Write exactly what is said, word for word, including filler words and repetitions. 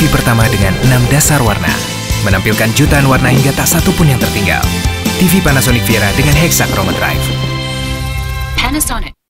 V pertama dengan enam dasar warna, menampilkan jutaan warna hingga tak satu pun yang tertinggal. T V Panasonic Viera dengan Hexachroma Drive. Panasonic.